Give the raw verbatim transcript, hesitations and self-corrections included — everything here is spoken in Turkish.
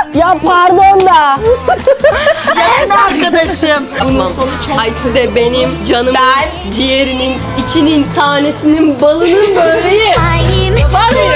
Ya pardon da. Yakın arkadaşım. Tamam. Aysu de benim canımın, ciğerinin, içinin, tanesinin, balının böreği. Var mı?